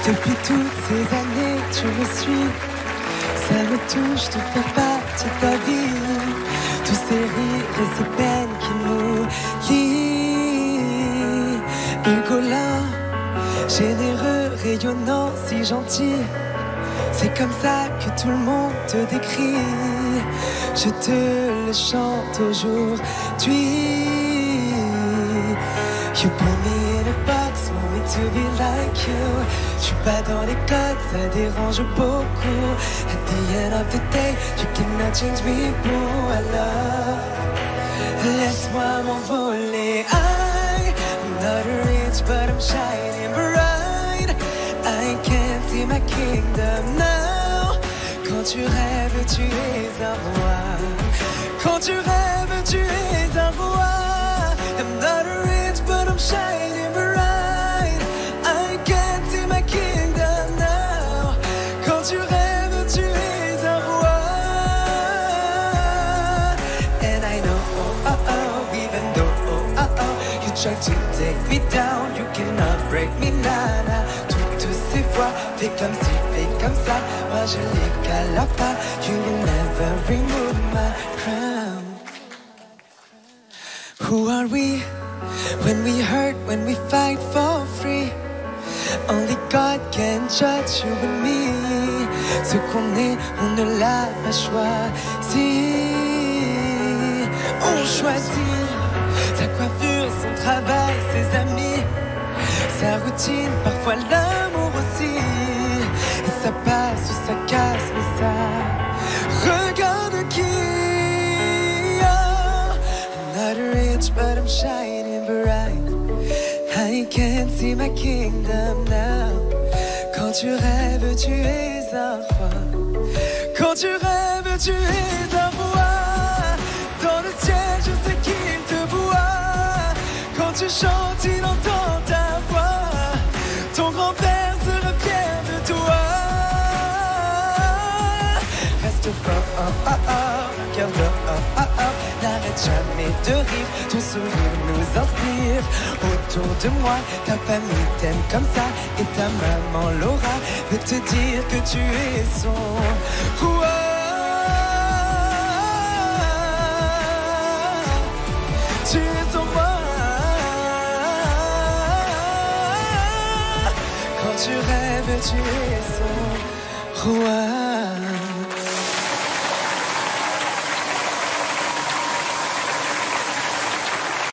Depuis toutes ces années, tu me suis. Ça me touche de faire partie de ta vie. Tous ces rires et ces peines qui nous lient. Hugolin, généreux, rayonnant, si gentil. C'est comme ça que tout le monde te décrit. Je te le chante aujourd'hui. You put me in a box, want me to be like you. J'suis pas dans les codes, ça dérange beaucoup. At the end of the day, you cannot change me pour I love. Laisse-moi m'envoler. I'm not rich but I'm shining bright. I can't see my kingdom now. Quand tu rêves, tu es un roi. Quand tu rêves, tu es un roi. I'm not rich but I'm shining bright. I can't see my kingdom now. Quand tu rêves, tu es un roi. And I know, even though you try to take me down, you cannot break me, nana. Toutes ces voix, fais comme si, fais comme ça. Moi je les cale pas. You will never remove my crown. Who are we? When we hurt, when we fight for free. Only God can judge you and me. Ce qu'on est, on ne l'a pas choisi. On choisit sa coiffure, son travail, ses amis, sa routine, parfois l'amour aussi. Et ça passe ou ça casse, mais ça regarde qui. I'm not rich but I'm shining bright. I can't see my kingdom now. Quand tu rêves, tu es un roi. Quand tu rêves, tu es un roi. Dans le ciel, je sais qu'il te voit. Quand tu chantes, il entend ta voix. Ton grand-père sera fier de toi. Reste fort, cœur d'or, n'arrête jamais de rire. Ton sourire nous inspire. Autour de moi, ta famille t'aime comme ça. Et ta maman Laura veut te dire que tu es son roi. Tu es son roi. Quand tu rêves, tu es son roi.